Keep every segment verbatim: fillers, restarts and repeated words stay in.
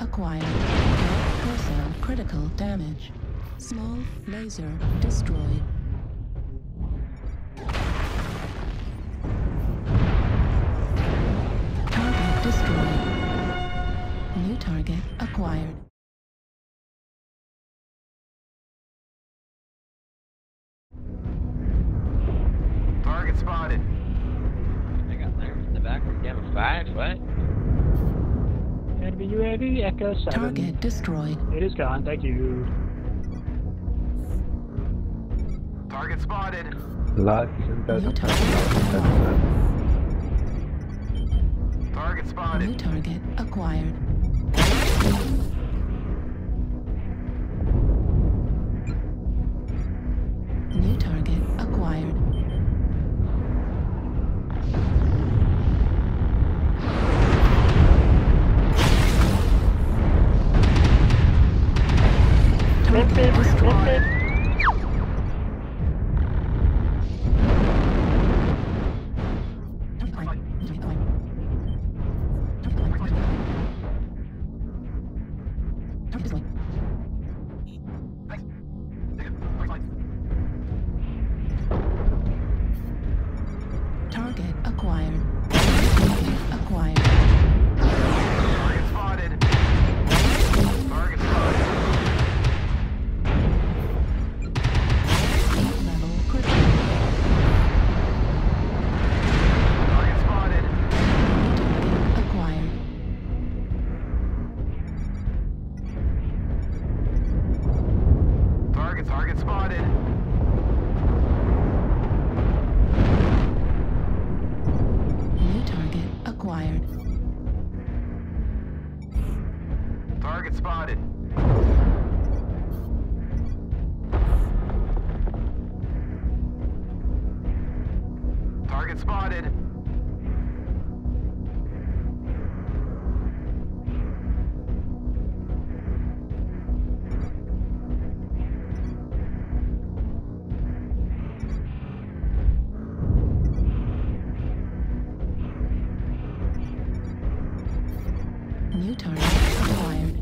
acquired. Personnel critical damage. Small laser destroyed. Target destroyed. New target acquired. Target spotted. I got there in the back from Gamma five, what? Enemy U A V, Echo seven. Target destroyed. It is gone, thank you. Target spotted. Live New target. Target New spotted. target acquired. New target acquired. Target destroyed. Target acquired. Target acquired. Target spotted. Target spotted. Heat level critical. Target spotted. Target acquired. Target, target spotted. New target acquired. Target spotted. Target spotted. New target acquired.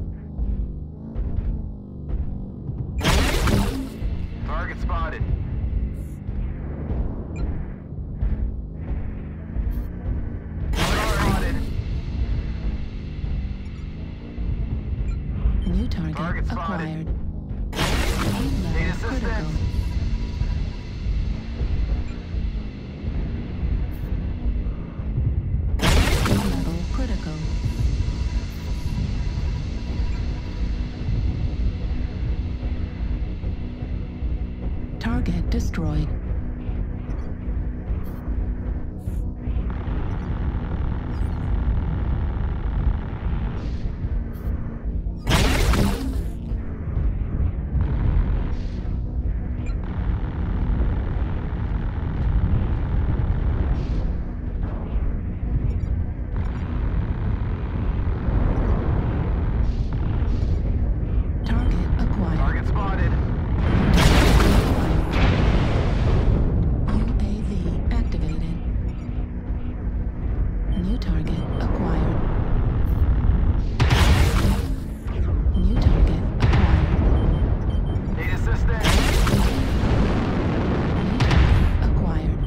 Target spotted. Target spotted. New target, Target spotted. acquired. Heat Need level assistance. critical. Heat level critical. Target destroyed. Target acquired. Target spotted. U A V activated. New target acquired. New target acquired. Need assistance. New target acquired.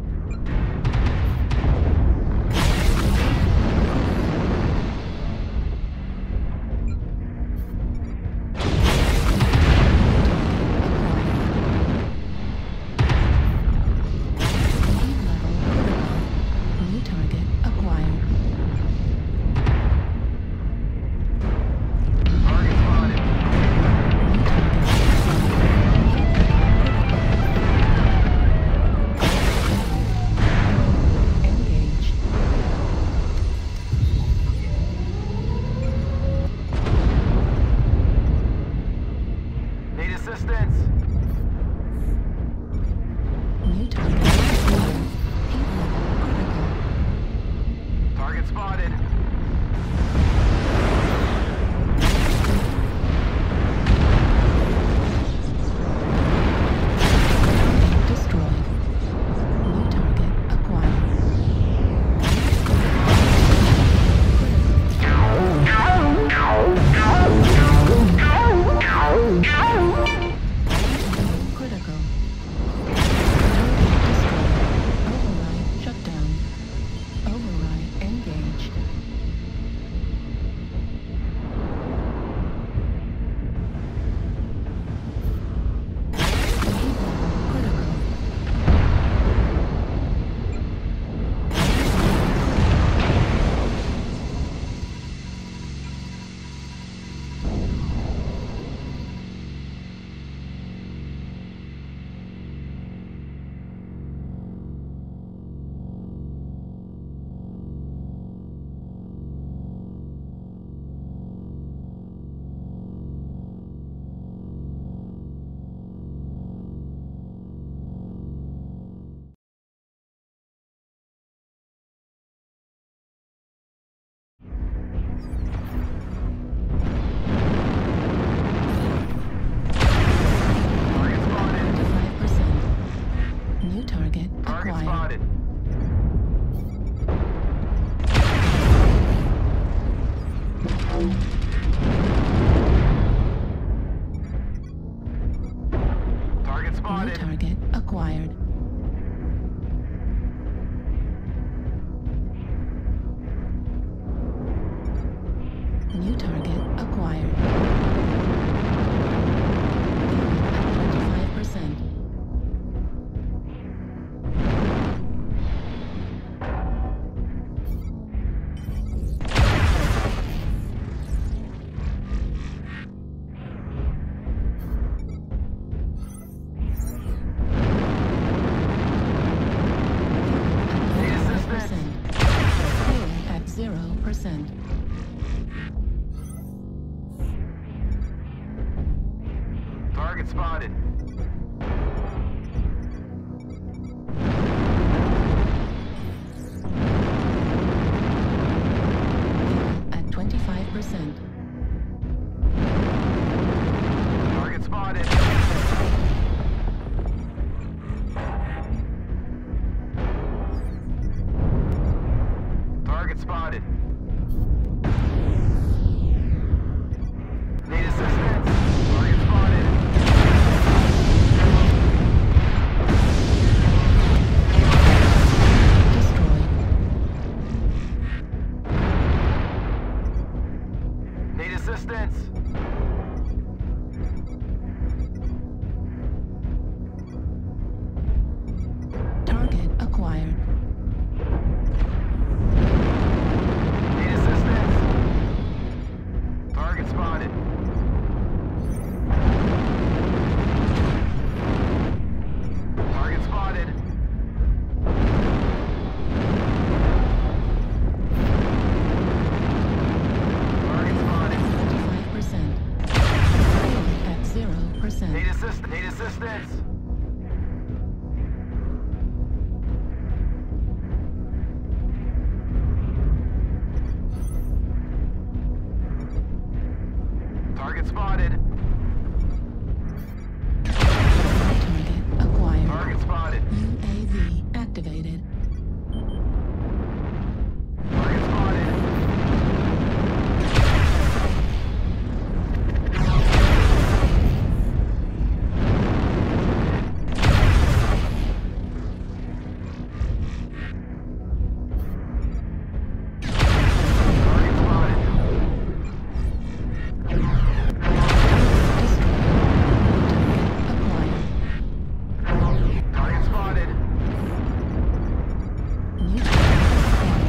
Heat level critical. New target acquired. Target spotted. New target acquired. Engaged. Need assistance. New target acquired. Heat level critical. Target spotted. Target destroyed. New target acquired. Critical. spotted. target acquired. New target acquired. twenty-five percent. zero percent. Target spotted. At twenty-five percent. Target spotted. Target spotted. Need assistance. Target spotted. Destroyed. Need assistance. Target acquired. Need assistance. Target spotted. Target spotted. Target spotted. twenty-five percent. At zero percent. Need assist. Need assistance. Target spotted. Target acquired. Target spotted. U A V activated. Target spotted. Target spotted. Acquired. Target spotted. New target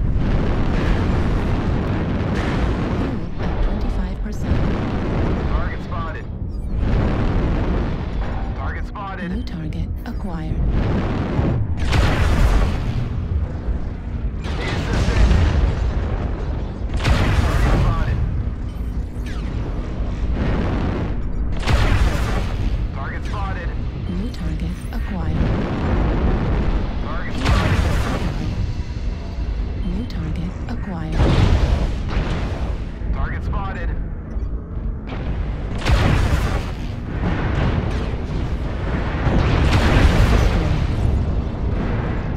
acquired. Fuel at twenty-five percent. Target spotted. Target spotted. New target acquired. Need assistance. Target spotted. Target spotted. New target acquired. Target spotted. New target acquired. Target spotted. Destroyed.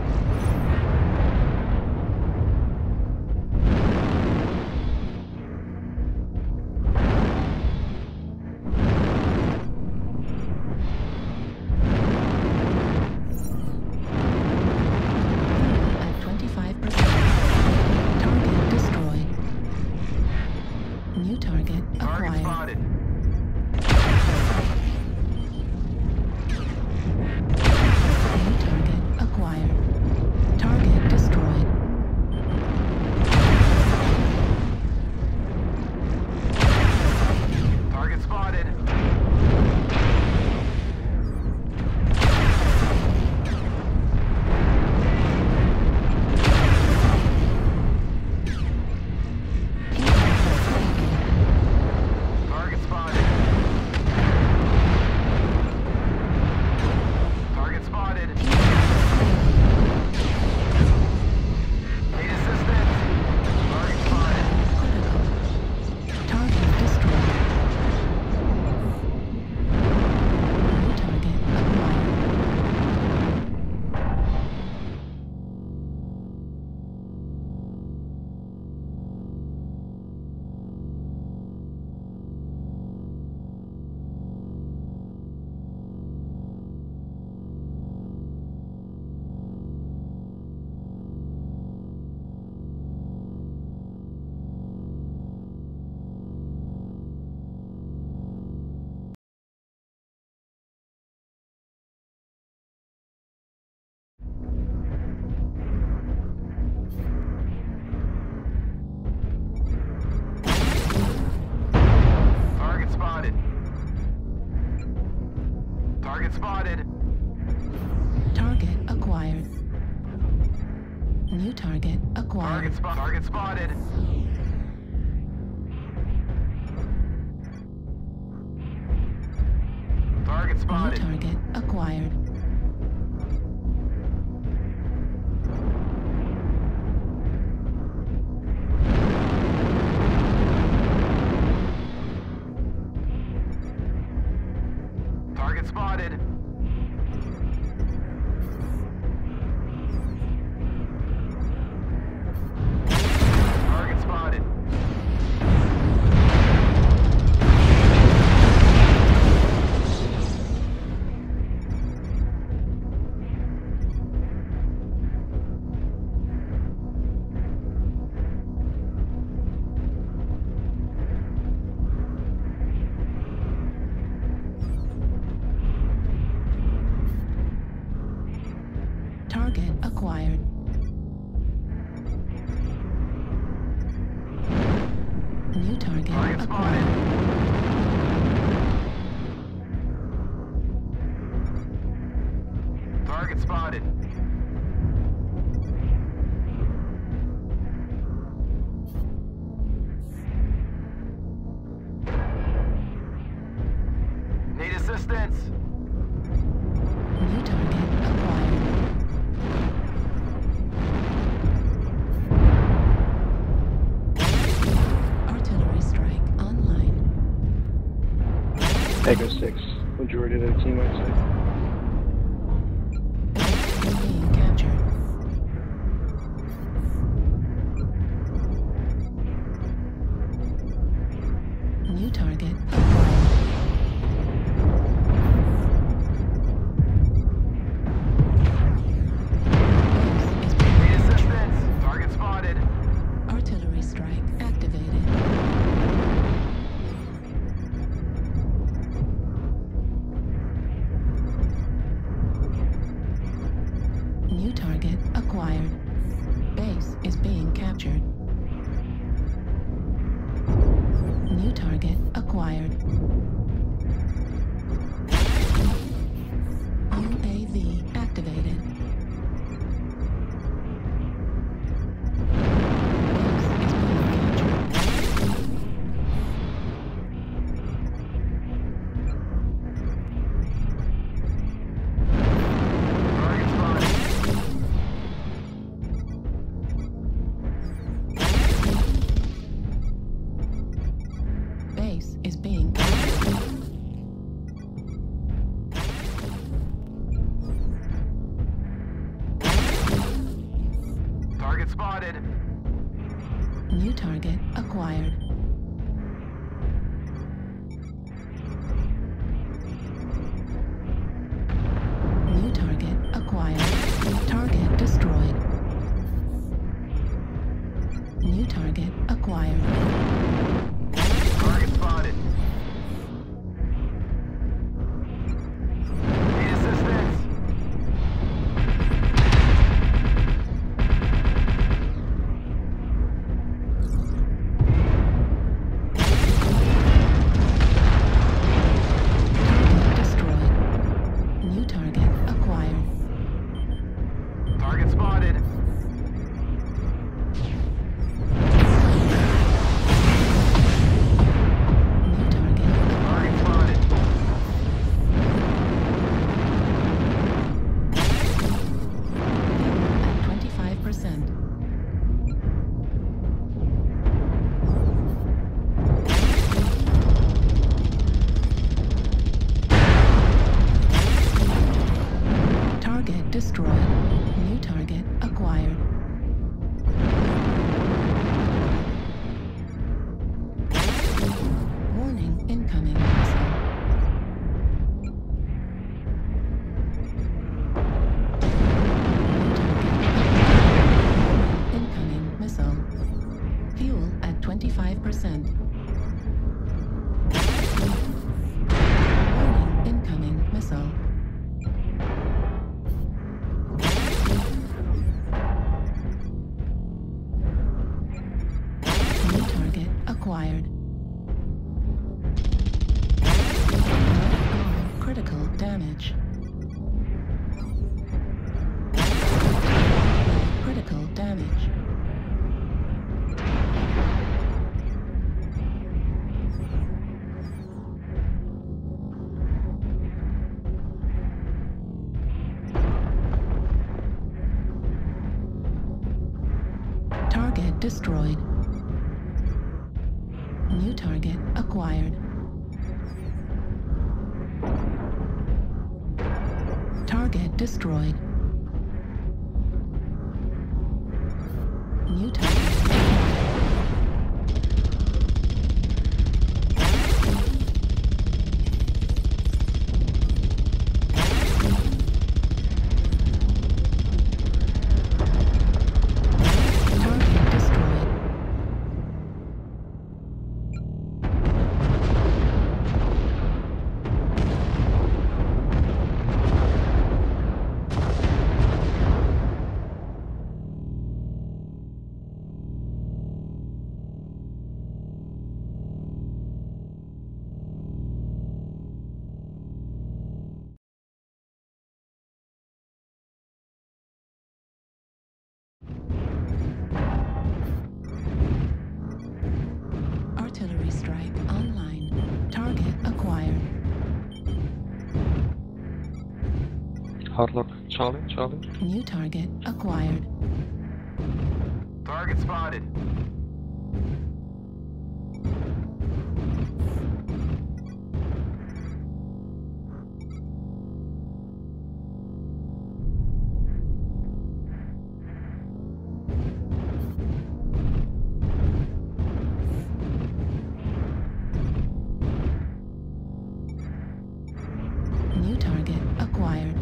Target spotted. Target acquired. New target acquired. Target spot. Target spotted. Target New spotted. target acquired. Target spotted. Target spotted. Target acquired. New target Target spotted. acquired. Target spotted. Need assistance. New target acquired. Artillery strike online. Echo six, majority of the team outside. Base is being captured. New target acquired. Base is being Need assistance. Target spotted. Artillery strike activated. New target acquired. Base is being captured. New target acquired. U A V activated. Base is being captured. Target spotted. Base is being captured. Target spotted. New target acquired. New target acquired. Target destroyed. New target acquired. Target spotted. Need assistance. Target destroyed. New target acquired. Target spotted. New target Target spotted. at twenty-five percent. Target destroyed. New target acquired. Warning incoming missile. Incoming missile. Fuel at twenty-five percent. Warning incoming missile. New target acquired. Critical damage. damage. Critical damage. Target destroyed. New target acquired. Target destroyed. New target Target destroyed. Artillery strike online. Target acquired. Hardlock, Charlie, Charlie. New target acquired. Target spotted. New target acquired.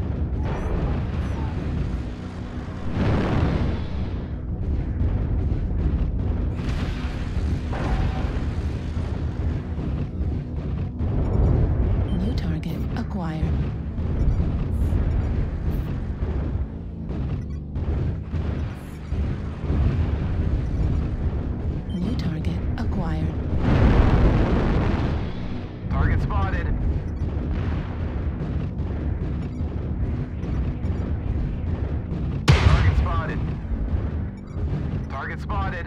New target acquired. New target acquired. Target spotted. Target spotted. Target spotted.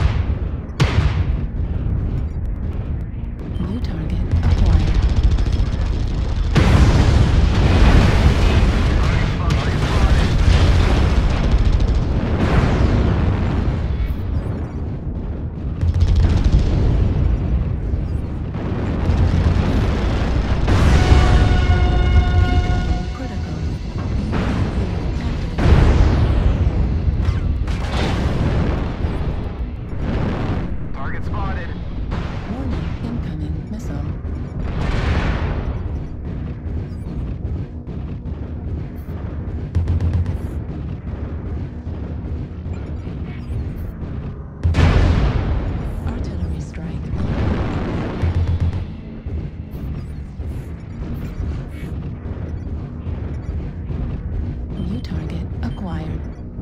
New target acquired. Target spotted. Critical. Target spotted. Warning, incoming missile. Artillery strike. New target acquired.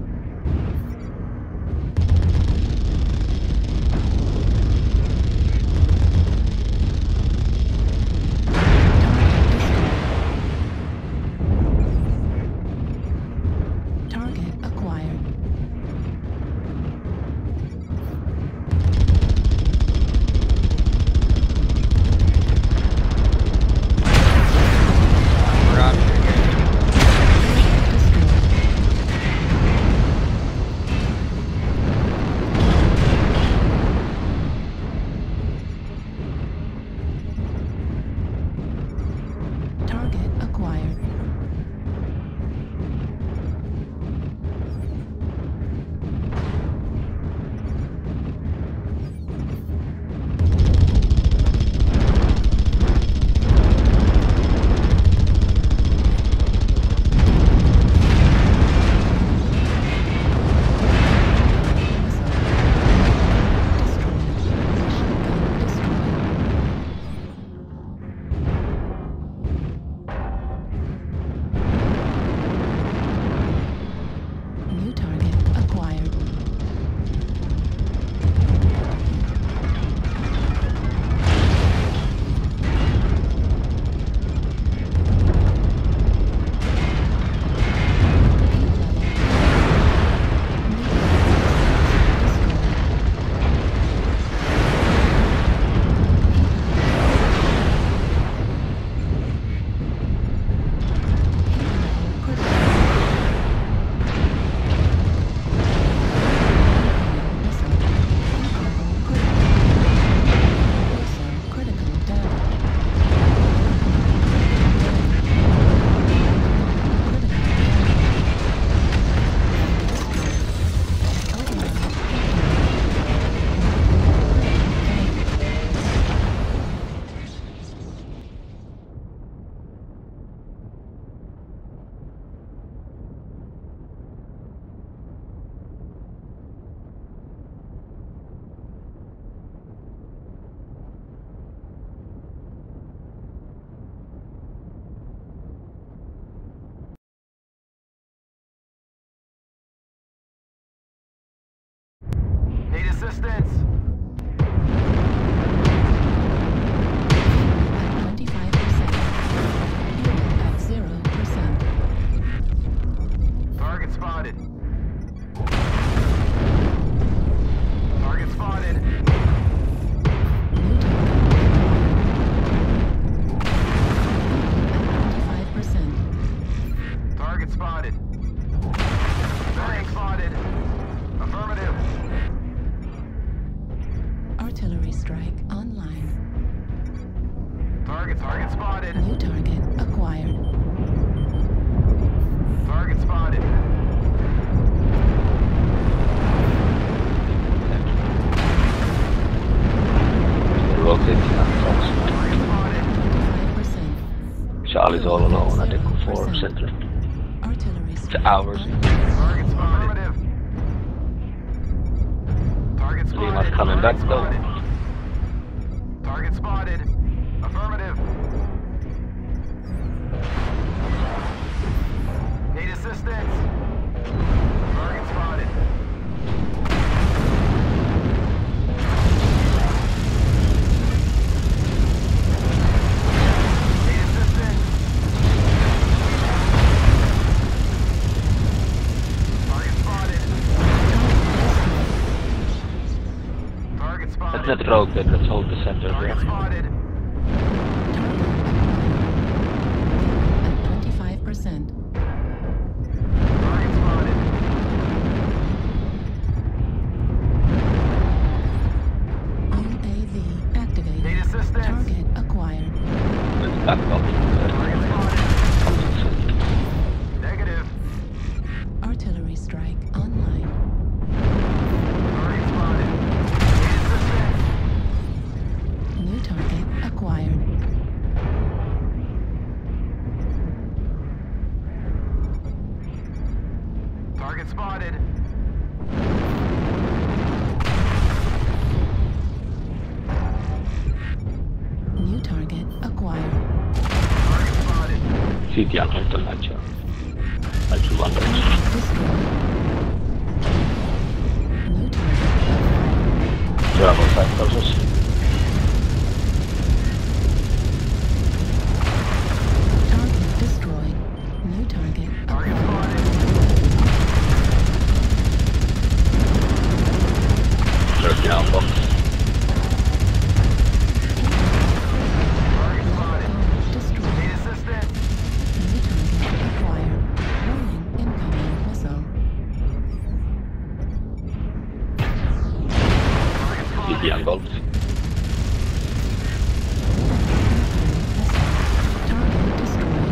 Target acquired. Roger. Destroyed. Target acquired. Destroyed. assistance. At twenty-five percent. Fuel at zero percent. Target spotted. Target spotted. New target. At twenty-five percent. Target spotted. Target spotted. Affirmative. Artillery strike online. Target, target spotted. New target acquired. Target spotted. Rotating on Target spotted. twenty-five percent. Charlie's all alone at Echo four Center. Artillery It's strike hours. online. Target spotted. Target spotted. Lima's coming back Target though. spotted. Target spotted. Affirmative. Need assistance. Target spotted. Need assistance. Target spotted. Target spotted. Let's not rotate, let's hold the center Target there. spotted. At twenty-five percent. Target spotted. U A V activated. Need assistance. Target acquired. Let's back up. Target spotted. Negative. Artillery strike online. Target spotted. Need assistance. New target acquired. Target spotted. New target acquired. Target spotted. C T on Hilton Lancia. That's one Target direction. destroyed. New target acquired. Bravo five thousand. Target destroyed. New target Target acquired. spotted. thirty now, box. Target spotted. Destroyed. Need assistance. New target acquired. Warning, incoming missile. Target C spotted. T on Golf. Target destroyed.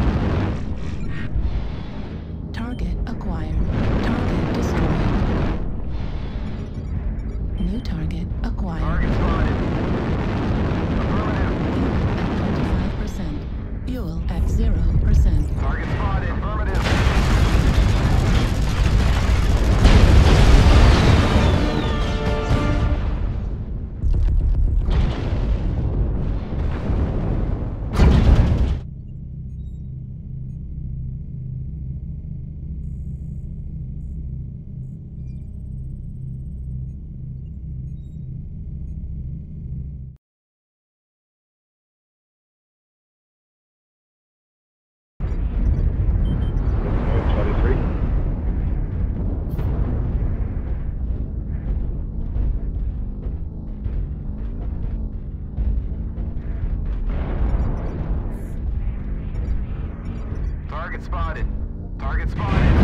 Target acquired. Target destroyed. New target acquired. Target spotted. Affirmative. At twenty-five percent. Fuel at zero percent. Target spotted. Affirmative. Charlie three. Target spotted. Target spotted.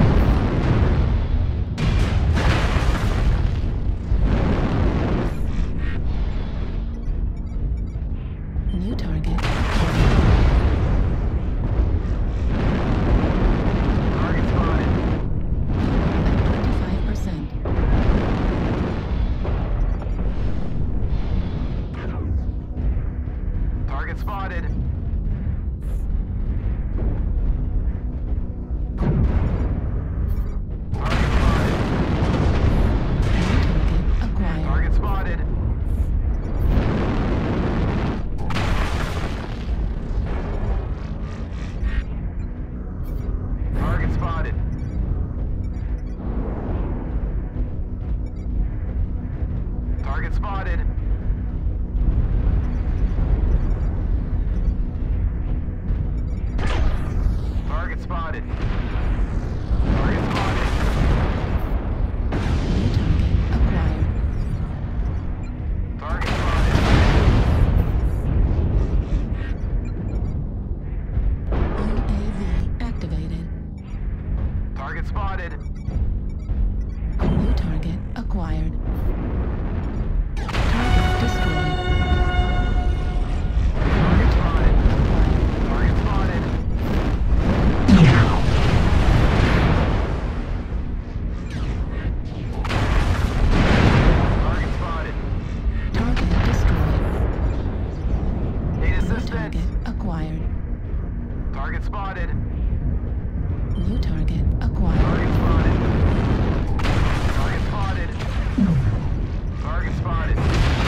New target acquired. Target spotted. At twenty-five percent. Target spotted. Target spotted. New target acquired. Target spotted. Target spotted. Target spotted. Target spotted. New target acquired. Target spotted. U A V activated. Target spotted. New target acquired. Target destroyed. Target spotted. Target spotted. Target spotted. Target destroyed. Need New assistance. target acquired. Target spotted. New target acquired. Target spotted. Target spotted. Target spotted.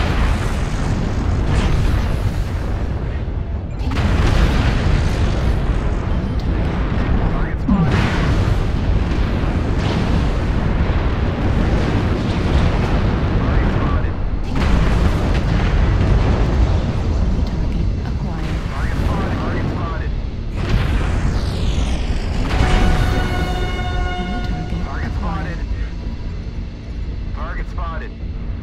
Target spotted. Target spotted. New target acquired. Target spotted. Target spotted. New target Target acquired. spotted. Target spotted.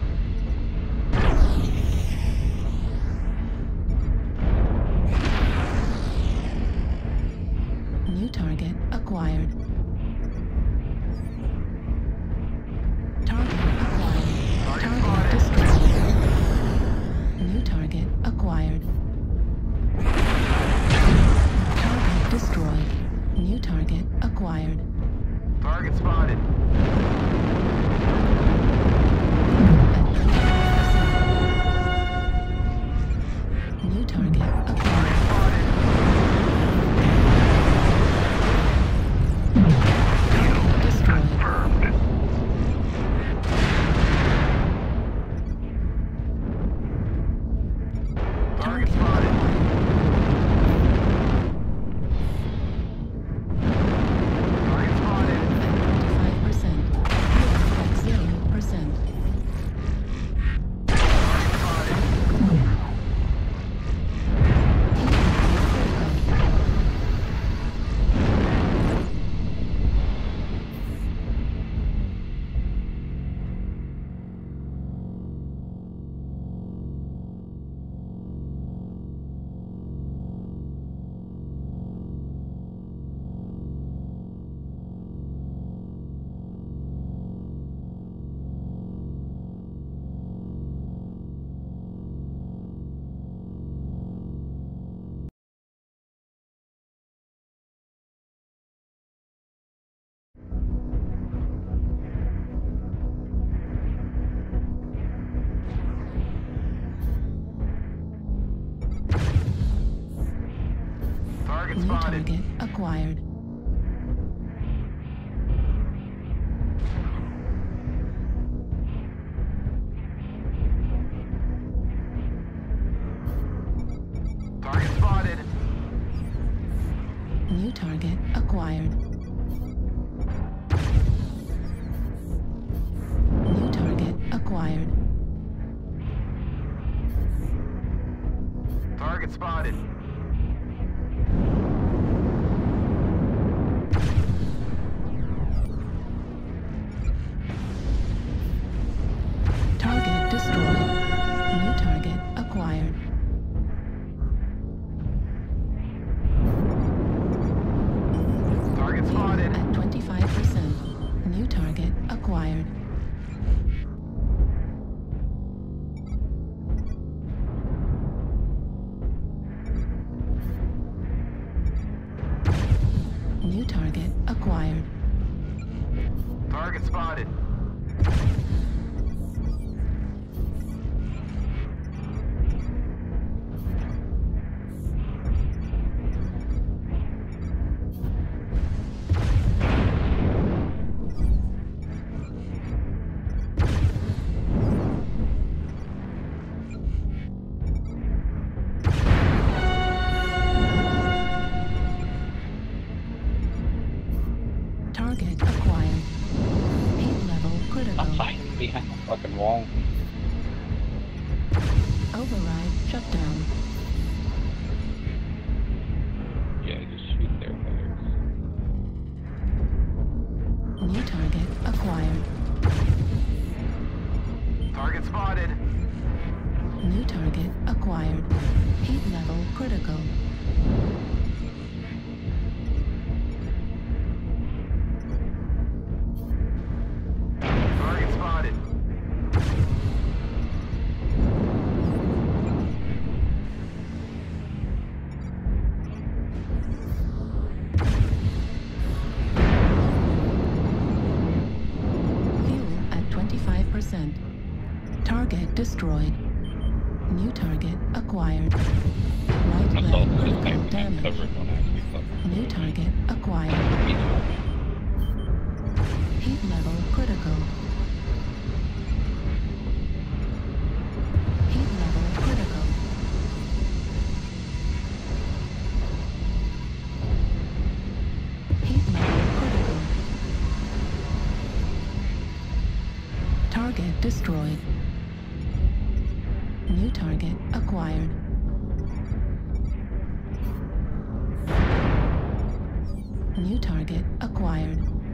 New target acquired. Target acquired. Target destroyed. New target acquired. Target destroyed. New target acquired. Target spotted. At twenty-five percent. New target acquired. Spotted. Target destroyed. Target Target spotted. Target spotted. twenty-five percent. At zero percent. Target spotted. Target New spotted. target acquired. Target spotted. New target acquired. New target acquired. Target spotted. Target destroyed. New target acquired. Target spotted. At twenty-five percent. New target acquired. New target acquired. Target spotted. Target acquired. Heat level critical. I'm fighting behind the fucking wall. Override shut down. Yeah, just shoot their fires. destroyed. New target acquired. Right I thought leg this critical thing can't damage. cover it when I actually fucking New target acquired. Heat level critical. Heat level critical. Heat level critical. Target destroyed. New target acquired. New target acquired.